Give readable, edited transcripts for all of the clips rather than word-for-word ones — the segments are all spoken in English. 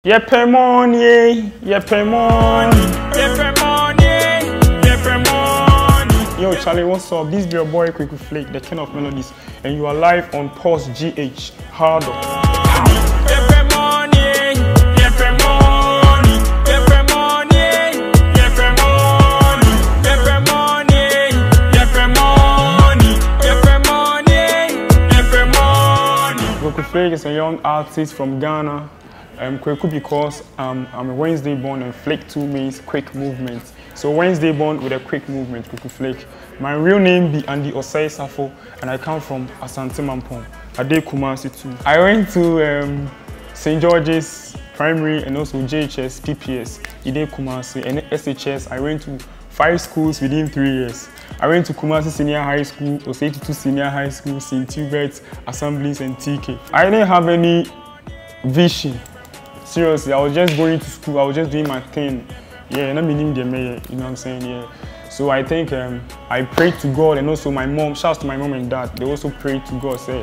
Yepe money, yepe money, yepe money, yepe money. Yo, Charlie, what's up? This is your boy Kweku Flake, the king of melodies, and you are live on Pulse GH. Hard up. Yepe money, yepe money, yepe money, yepe money, yepe money, yepe money, yepe money, yepe money. Kweku Flake is a young artist from Ghana. Kweku because I'm a Wednesday born and Flake 2 means quick movement. So Wednesday born with a quick movement, Kweku Flake. My real name be Andy Osei Safo and I come from Asante Mampong, Ade Kumasi too. I went to St. George's Primary and also JHS, PPS, Ade Kumasi, and SHS. I went to 5 schools within 3 years. I went to Kumasi Senior High School, Osei Senior High School, St. Hubert's, Assemblies and TK. I didn't have any vision. Seriously, I was just going to school, I was just doing my thing. Yeah, not meaning the mayor, you know what I'm saying? Yeah. So I think I prayed to God and also my mom, shouts to my mom and dad, they also prayed to God, say,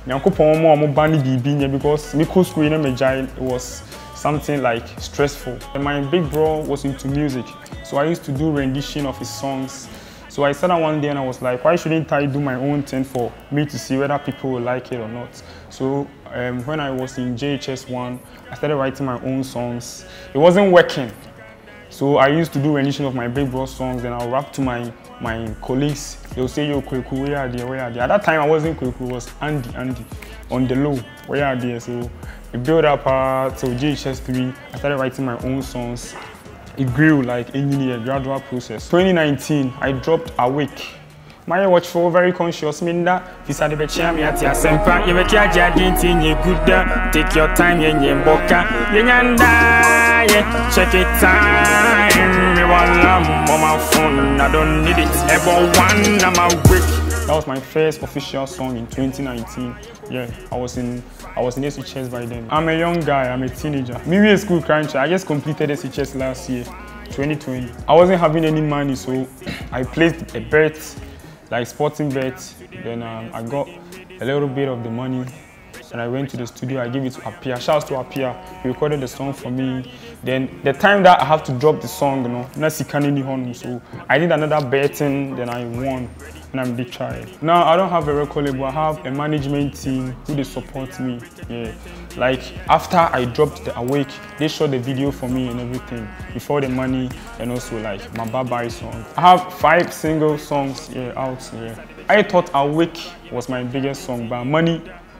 because me school it was something like stressful. And my big bro was into music, so I used to do rendition of his songs. So I sat down one day and I was like, why shouldn't I do my own thing for me to see whether people will like it or not? So when I was in JHS 1, I started writing my own songs. It wasn't working. So I used to do rendition of my big bro songs and I'll rap to my colleagues. They'll say, yo, Kweku, where are they, where are they? At that time, I wasn't Kweku, it was Andy, on the low, where are they? So it built up till JHS 3. I started writing my own songs. It grew like a gradual process. 2019, I dropped Awake. My watch for very conscious minda. Visa de bechami at ya sempa. You make your jadintin ye good. Take your time, ye boka. Yanda, check it time. Me want lamb on my phone. I don't need it. Ever one, I'm awake. That was my first official song in 2019. Yeah, I was in SHS by then. I'm a young guy, I'm a teenager. Me a school cruncher. I just completed SHS last year, 2020. I wasn't having any money, so I placed a bet, like sporting bet. Then I got a little bit of the money and I went to the studio. I gave it to Apia. Shouts to Apia. He recorded the song for me. Then the time that I have to drop the song, you know, so I did another betting. Then I won. And I'm big child. Now I don't have a record label. I have a management team who they support me. Yeah, like after I dropped the Awake, they shot the video for me and everything before the money and also like my Bye song. I have 5 single songs out. Yeah, I thought Awake was my biggest song, but Money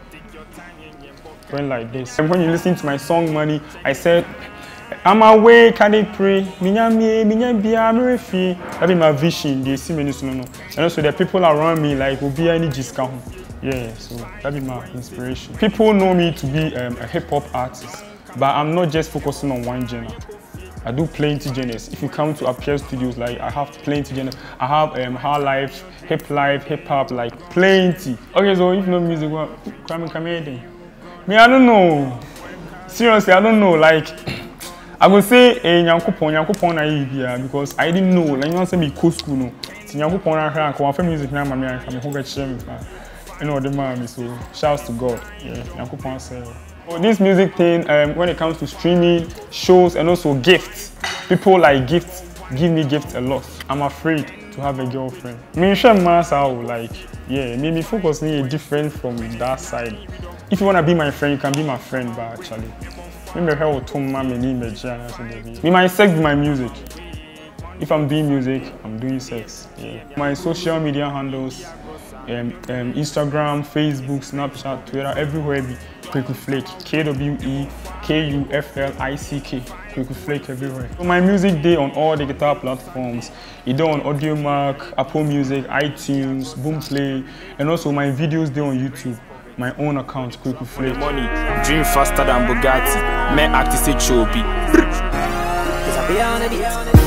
went like this. And when you listen to my song Money, I said, I'm awake, I pray. That be my vision. They see me, and also the people around me like will be any discount. Yeah, so that be my inspiration. People know me to be a hip hop artist, but I'm not just focusing on one genre. I do plenty genres. If you come to Appear Studios, like I have plenty genres. I have hard life, hip hop, like plenty. Okay, so if no music, what? Come here. Me, I don't know. Seriously, I don't know. Like. I would say Nyankopon na here because I didn't know. Like you want to say me cool school no. Nyankopon na here and come music na mama and come go share me. You know the man. So shouts to God. Yeah, Nyankopon say. Oh, this music thing when it comes to streaming, shows and also gifts. People like gifts, give me gifts a lot. I'm afraid to have a girlfriend. Me share myself like me focus me different from that side. If you want to be my friend, you can be my friend, but actually me my sex be my music. If I'm doing music, I'm doing sex. Yeah. My social media handles, Instagram, Facebook, Snapchat, Twitter, everywhere be Kweku Flake. KWEKUFLICK. Kweku Flake everywhere. So my music day on all the guitar platforms. It's on Audiomack, Apple Music, iTunes, Boomplay, and also my videos day on YouTube. My own account, Kweku Flake. Money, dream faster than Bugatti. Me act is a choppy.